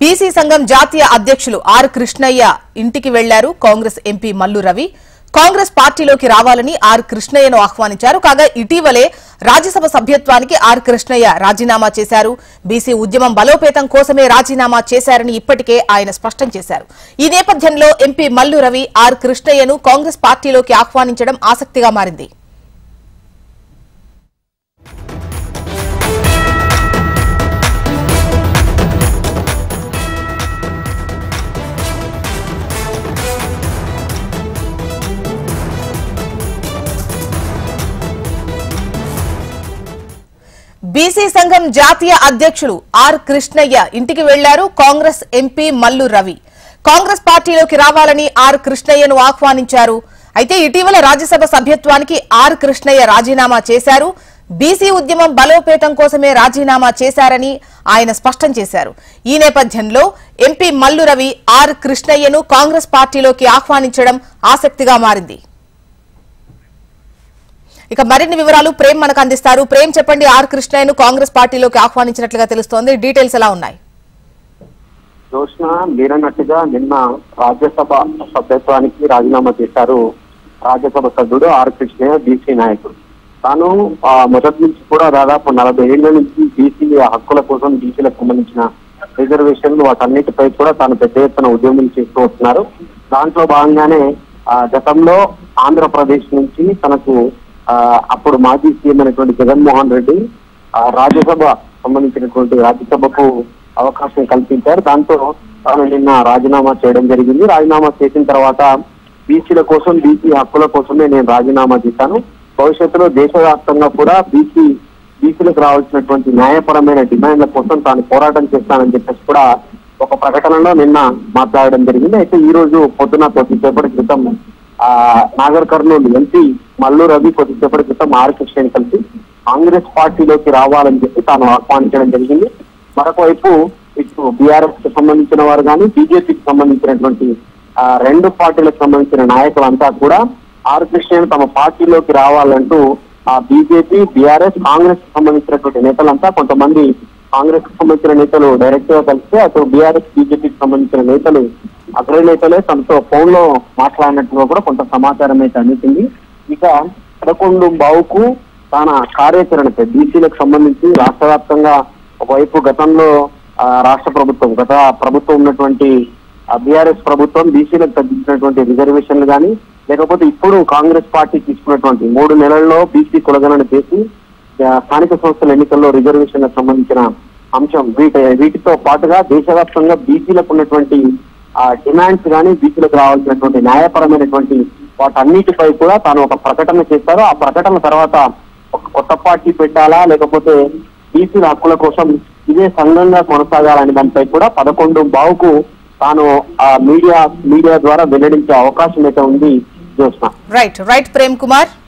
BC సంఘం జాతీయ అధ్యక్షులు ఆర్ కృష్ణయ్య ఇంటికి వెళ్లారు కాంగ్రెస్ ఎంపీ మల్లు రవి. కాంగ్రెస్ పార్టీలోకి రావాలని ఆర్ కృష్ణయ్యను ఆహ్వానించారు. కాగా ఇటీవలే రాజ్యసభ సభ్యత్వానికి ఆర్ కృష్ణయ్య రాజీనామా చేశారు. బీసీ ఉద్యమం బలోపేతం కోసమే రాజీనామా చేశారని ఇప్పటికే ఆయన స్పష్టం చేశారు. ఈ నేపథ్యంలో ఎంపీ మల్లు రవి ఆర్ కృష్ణయ్యను కాంగ్రెస్ పార్టీలోకి ఆహ్వానించడం ఆసక్తిగా మారింది. బీసీ సంఘం జాతీయ అధ్యక్షులు ఆర్ కృష్ణయ్య ఇంటికి వెళ్లారు కాంగ్రెస్ ఎంపీ మల్లు రవి. కాంగ్రెస్ పార్టీలోకి రావాలని ఆర్ కృష్ణయ్యను ఆహ్వానించారు. అయితే ఇటీవల రాజ్యసభ సభ్యత్వానికి ఆర్ కృష్ణయ్య రాజీనామా చేశారు. బీసీ ఉద్యమం బలోపేతం కోసమే రాజీనామా చేశారని ఆయన స్పష్టం చేశారు. ఈ నేపథ్యంలో ఎంపీ మల్లు రవి ఆర్ కృష్ణయ్యను కాంగ్రెస్ పార్టీలోకి ఆహ్వానించడం ఆసక్తిగా మారింది. ఇక మరిన్ని వివరాలు ప్రేమ్ మనకు అందిస్తారు. ప్రేమ్, చెప్పండి. ఆర్ కృష్ణయ్యను కాంగ్రెస్ పార్టీలోకి ఆహ్వానించినట్లుగా తెలుస్తోంది. డీటెయిల్స్ ఎలా ఉన్నాయి? జోష్న మీరన్నట్టుగా నిన్న రాజ్యసభ సభ్యత్వానికి రాజీనామా చేశారు రాజ్యసభ సభ్యుడు ఆర్ కృష్ణయ్య, బీసీ నాయకుడు. తాను మొదటి నుంచి కూడా దాదాపు 40 ఏళ్ల నుంచి బీసీ హక్కుల కోసం, బీసీలకు సంబంధించిన రిజర్వేషన్లు వాటన్నిటిపై కూడా తాను పెద్ద ఎత్తున ఉద్యమం చేస్తూ వస్తున్నారు. దాంట్లో భాగంగానే గతంలో ఆంధ్రప్రదేశ్ నుంచి తనకు అప్పుడు మాజీ సీఎం అయినటువంటి జగన్మోహన్ రెడ్డి రాజ్యసభ సంబంధించినటువంటి రాజ్యసభకు అవకాశం కల్పించారు. దాంతో తాను నిన్న రాజీనామా చేయడం జరిగింది. రాజీనామా చేసిన తర్వాత బీసీల కోసం, బీసీ హక్కుల కోసమే నేను రాజీనామా చేశాను. భవిష్యత్తులో దేశవ్యాప్తంగా కూడా బీసీలకు రావాల్సినటువంటి న్యాయపరమైన డిమాండ్ల కోసం తాను పోరాటం చేస్తానని చెప్పేసి కూడా ఒక ప్రకటనలో నిన్న మాట్లాడడం జరిగింది. అయితే ఈ రోజు పొద్దున కొద్దిసేపటి క్రితం నాగర్ కర్నూలు ఎంపీ మల్లు రవి కొద్దిసేపటి క్రితం ఆర్ కృష్ణని కలిసి కాంగ్రెస్ పార్టీలోకి రావాలని చెప్పి తాను ఆహ్వానించడం జరిగింది. మరొక వైపు ఇటు బీఆర్ఎస్ కి సంబంధించిన వారు కానీ, బీజేపీకి సంబంధించినటువంటి రెండు పార్టీలకు సంబంధించిన నాయకులంతా కూడా ఆర్ కృష్ణని తమ పార్టీలోకి రావాలంటూ బీజేపీ, బీఆర్ఎస్, కాంగ్రెస్ కి సంబంధించినటువంటి నేతలంతా, కొంతమంది కాంగ్రెస్ కి సంబంధించిన నేతలు డైరెక్ట్ గా కలిసి అటు బీఆర్ఎస్, బీజేపీకి సంబంధించిన నేతలు, అగ్రనేతలే తనతో ఫోన్ లో మాట్లాడినట్టుగా కూడా కొంత సమాచారం అయితే అందుతుంది. ఇక 11 బావుకు తన కార్యాచరణపై బీసీలకు సంబంధించి రాష్ట్ర వ్యాప్తంగా ఒకవైపు గతంలో గత ప్రభుత్వం ఉన్నటువంటి బీఆర్ఎస్ ప్రభుత్వం బీసీలకు తగ్గించినటువంటి రిజర్వేషన్లు కానీ, లేకపోతే ఇప్పుడు కాంగ్రెస్ పార్టీ తీసుకున్నటువంటి 3 నెలల్లో బీసీ కులగణన చేసి స్థానిక సంస్థల ఎన్నికల్లో రిజర్వేషన్లకు సంబంధించిన అంశం, వీటితో పాటుగా దేశవ్యాప్తంగా బీసీలకు ఉన్నటువంటి డిమాండ్స్ కానీ, బీసీలకు రావాల్సినటువంటి న్యాయపరమైనటువంటి వాటన్నిటిపై కూడా తాను ఒక ప్రకటన చేస్తారు. ఆ ప్రకటన తర్వాత ఒక కొత్త పార్టీ పెట్టాలా, లేకపోతే బీసీల హక్కుల కోసం ఇదే సంఘంగా కొనసాగాలనే దానిపై కూడా 11 బావుకు తాను మీడియా ద్వారా వెల్లడించే అవకాశం అయితే ఉంది. రైట్ ప్రేమ్ కుమార్.